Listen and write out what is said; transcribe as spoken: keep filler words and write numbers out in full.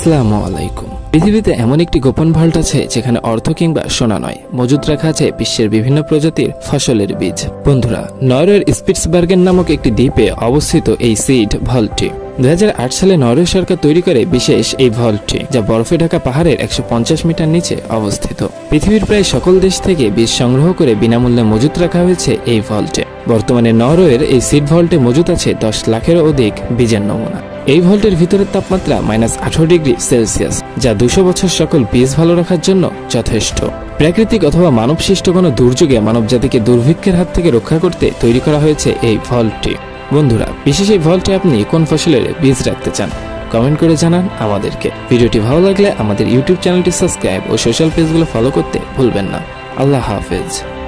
আসসালামু আলাইকুম। পৃথিবীতে এমন একটি গোপন ভল্ট আছে যেখানে অর্থ কিংবা সোনা নয়, মজুদ রাখা আছে বিশ্বের বিভিন্ন প্রজাতির ফসলের বীজ। বন্ধুরা, নরওয়ের স্পিটসবার্গেন নামক একটি দ্বীপে অবস্থিত এই সিড ভল্টটি দুই হাজার আট সালে নরওয়ে সরকার তৈরি করে বিশেষ এই ভল্টটি, যা বরফে ঢাকা পাহাড়ের একশো পঞ্চাশ মিটার নিচে অবস্থিত। পৃথিবীর প্রায় সকল দেশ থেকে বীজ সংগ্রহ করে বিনামূল্যে মজুত রাখা হয়েছে এই ভল্টে। বর্তমানে নরওয়ের এই সিড ভল্টে মজুত আছে দশ লাখেরও অধিক বীজের নমুনা। এই ভল্টের ভিতরের তাপমাত্রা মাইনাস আঠারো ডিগ্রি সেলসিয়াস, যা দুশো বছর সকল বীজ ভালো রাখার জন্য যথেষ্ট। প্রাকৃতিক অথবা মানবসৃষ্ট কোনো দুর্যোগে মানবজাতিকে দুর্ভিক্ষের হাত থেকে রক্ষা করতে তৈরি করা হয়েছে এই ভল্টটি। বন্ধুরা, বিশেষ এই ভল্টে আপনি কোন ফসলের বীজ রাখতে চান কমেন্ট করে জানান আমাদেরকে। ভিডিওটি ভালো লাগলে আমাদের ইউটিউব চ্যানেলটি সাবস্ক্রাইব ও সোশ্যাল পেজগুলো ফলো করতে ভুলবেন না। আল্লাহ হাফেজ।